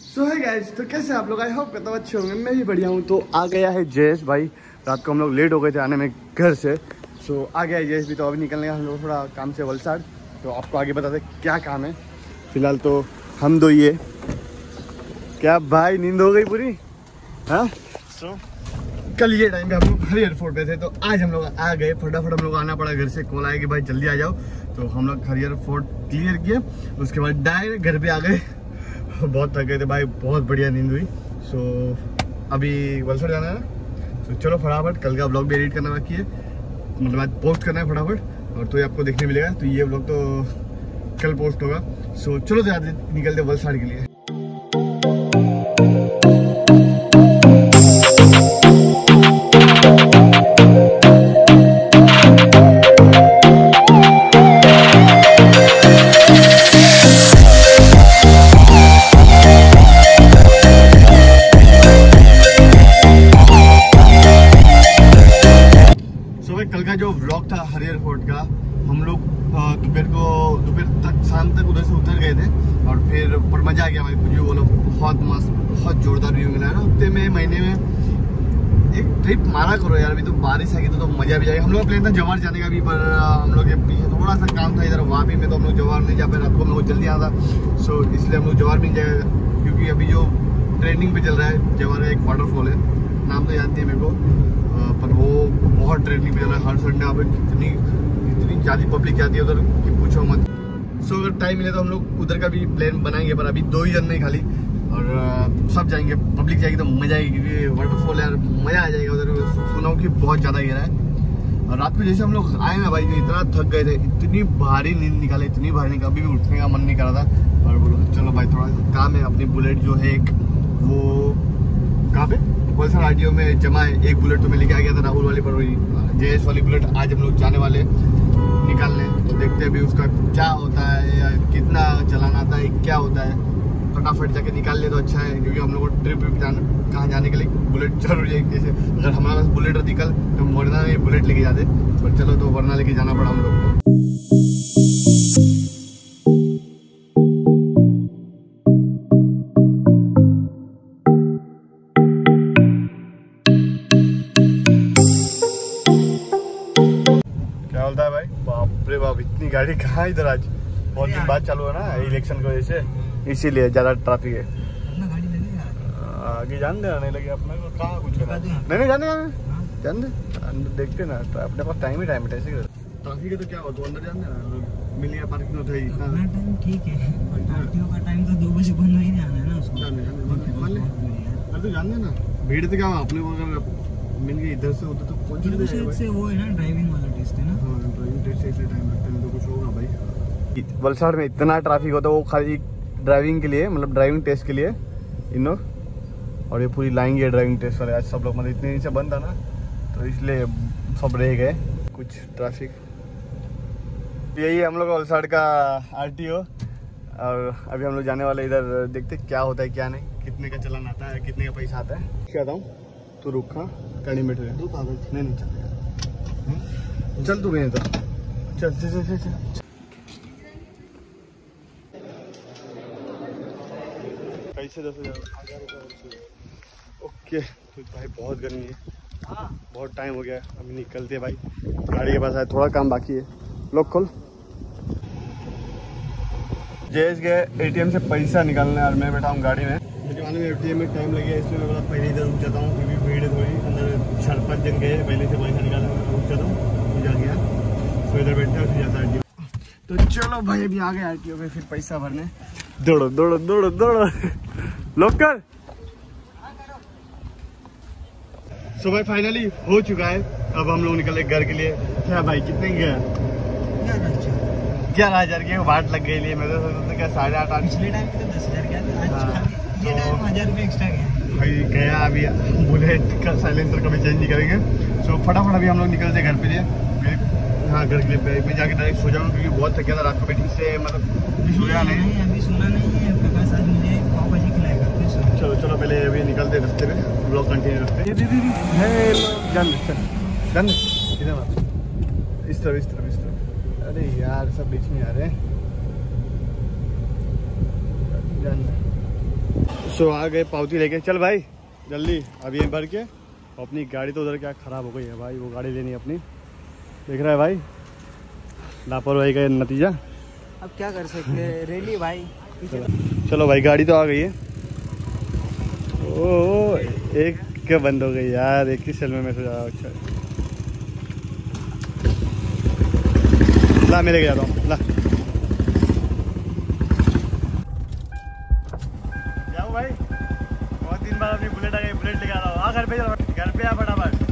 सो है गाइस, तो कैसे आप लोग? आई होप करता हूँ अच्छे होंगे। मैं भी बढ़िया हूँ। तो आ गया है जयेश भाई। रात को हम लोग लेट हो गए थे आने में घर से। सो आ गया है जयेश भी। तो अभी निकलने का हम लोग थोड़ा काम से वलसाड़। तो आपको आगे बताते क्या काम है। फिलहाल तो हम दो ये क्या भाई, नींद हो गई पूरी? हाँ। सो कल ये टाइम पे हम लोग हरियर फोर्ट पे थे, तो आज हम लोग आ गए। फटाफट हम लोग आना पड़ा, घर से कॉल आया कि भाई जल्दी आ जाओ। तो हम लोग हरियर फोर्ट क्लियर किए, उसके बाद डायरेक्ट घर पे आ गए। बहुत थक गए थे भाई, बहुत बढ़िया नींद हुई। सो अभी वलसाड़ जाना है ना। तो चलो फटाफट, कल का व्लॉग भी एडिट करना बाकी है, मतलब आज पोस्ट करना है फटाफट। और तो ये आपको देखने मिलेगा। तो ये व्लॉग तो कल पोस्ट होगा। सो चलो निकलते वलसाड़ के लिए। कल का जो व्लॉग था हरियर फोर्ट का, हम लोग दोपहर तक शाम तक उधर से उतर गए थे। और फिर पर मजा आ गया भाई, कुछ बोलो, बहुत मस्त, बहुत जोरदार व्यू मिला है ना। हफ्ते में, महीने में एक ट्रिप मारा करो यार। अभी तो बारिश आएगी तो मजा भी आएगा। हम लोग प्लान था जवार जाने का भी, पर हम लोग के पीछे थोड़ा सा काम था इधर, वहाँ भी में तो हम लोग जवार नहीं जा पाए। रात को हम लोग जल्दी आना था। सो इसलिए हम लोग जवार भी नहीं जाएगा, क्योंकि अभी जो ट्रेंडिंग पे चल रहा है जवार का एक वाटरफॉल है, नाम तो जानती है मेरे को, पर वो बहुत ट्रेंडिंग पे चल रहा है। हर संडे यहाँ पे इतनी ज़्यादा पब्लिक जाती है उधर कि पूछो मत। सो अगर टाइम मिले तो हम लोग उधर का भी प्लान बनाएंगे, पर अभी 2 ही जन नहीं खाली, और सब जाएंगे। पब्लिक जाएगी तो मजा आएगी, क्योंकि वाटरफॉल यार मजा आ जाएगा उधर। सुना हूँ कि बहुत ज़्यादा गिरा है। और रात को जैसे हम लोग आए ना भाई, इतना थक गए थे, इतनी भारी नींद निकाले, इतनी भारी निकाल, अभी भी उठने का मन नहीं कर रहा था। और बोलो चलो भाई थोड़ा सा काम है। अपनी बुलेट जो है एक, वो कहाँ पे वलसाड़ आरटीओ में जमा है। एक बुलेट तो मैं लेके आ गया था राहुल वाली, पर वही जयेश वाली बुलेट आज हम लोग जाने वाले निकालने। तो देखते हैं अभी उसका क्या होता है, या कितना चलाना आता है, क्या होता है। फटाफट जाके निकाल ले तो अच्छा है, क्योंकि हम लोग को ट्रिप कहाँ जाने के लिए बुलेट जरूरी है। जैसे अगर हमारे पास बुलेट रहती कल, तो वरना ये बुलेट लेके जाते, पर चलो तो वरना लेके जाना पड़ा हम लोग को। बोलता है भाई, बाप रे बाप, इतनी गाड़ी कहाँ इधर आज? बहुत दिन बाद चालू है ना इलेक्शन की वजह से, इसीलिए ज्यादा ट्रैफिक है। आगे जान देना, नहीं लगे अपने को कहाँ कुछ करना। नहीं जाने जान दे, देखते ना अपने पास टाइम ही टाइम है। ऐसे ट्रैफिक है तो क्या हो, तो अंदर जान देना, मिल गया पार्किंग होता है इतना टाइम, ठीक है। बट आरटीओ का टाइम तो 2 बजे बंद नहीं जाना है ना उसको। अरे तो जान देना, भीड़ तो क्या अपने को अगर मिल गई इधर से होता तो पहुंच जाएगा। से वो है ना ड्राइविंग वाला टेस्ट है ना। हाँ, ड्राइविंग टेस्ट से इसलिए टाइम लगता है, तो कुछ होगा भाई। वलसाड़ में इतना ट्रैफिक होता है, वो खाली ड्राइविंग के लिए, मतलब ड्राइविंग टेस्ट के लिए इन लोग। और ये पूरी लाइन है ड्राइविंग टेस्ट वाले। आज सब लोग, मतलब इतने नीचे बंद था ना, तो इसलिए सब रह गए कुछ ट्रैफिक। यही है हम लोग वलसाड़ का आरटीओ। और अभी हम लोग जाने वाले इधर, देखते क्या होता है क्या नहीं, कितने का चलान आता है, कितने का पैसा आता है। क्या बताऊँ तो रुका गाड़ी में नहीं चल, चल तू गए तो चल चल चल चल। कैसे 10,000? ओके। तो भाई बहुत गर्मी है, बहुत टाइम हो गया, अभी निकलते भाई। गाड़ी के पास आए, थोड़ा काम बाकी है। लोग खोल। जयेश गए एटीएम से पैसा निकालने, और मैं बैठा हूँ गाड़ी में। एटीएम में टाइम लग गया, इसलिए मैं बोला पहले इधर रुक जाता हूँ, क्योंकि भीड़ थोड़ी अंदर 4-5 जन गए पहले से पैसा निकालने में, रुक जाता हूँ, जा गया। तो इधर बैठते हैं, फिर जाता है आरटीओ। तो चलो भाई अभी आ गए आरटीओ में, फिर पैसा भरने। दौड़ो दौड़ो दौड़ो दौड़ो लोग कर। सो भाई फाइनली हो चुका है। अब हम लोग निकले घर के लिए। क्या भाई कितने गया? 11,000 की वाट लग गई लिए। मैं तो सोचता क्या 8,500। पिछले टाइम तो 10,000 गया था, ये टाइम 1,000 रुपये एक्स्ट्रा गया भाई। गया अभी बुलेट का साइलेंसर कभी चेंज नहीं करेंगे। सो फटाफट अभी हम लोग निकलते घर के लिए। हाँ घर के लिए मैं जाके डायरेक्ट सो जाऊँ, क्योंकि बहुत थक गया था रात को बैठने से, मतलब सोया नहीं। अभी सोना नहीं है, प्रकाश आज मुझे पाव भाजी खिलाएगा। चलो चलो पहले अभी निकलते रास्ते में, ब्लॉग कंटिन्यू रखते हैं। दीदी जान इस तरफ। अरे यार सब बीच में आ रहे हैं। सो आ गए पावती लेके। चल भाई जल्दी अभी ये भर के। अपनी गाड़ी तो उधर क्या ख़राब हो गई है भाई, वो गाड़ी लेनी है अपनी। देख रहा है भाई लापरवाही का नतीजा। अब क्या कर सकते हैं, रैली भाई। चलो भाई गाड़ी तो आ गई है। ओ एक क्या बंद हो गई यार, एक ही सेल में मैसेज आया। अच्छा ला मैं लेके जाता हूँ, ला जाओ भाई। बहुत दिन बाद अपनी बुलेट आ गई, बुलेट लेके आ रहा हूँ। हाँ घर पे जा, घर पे आ फटाफट।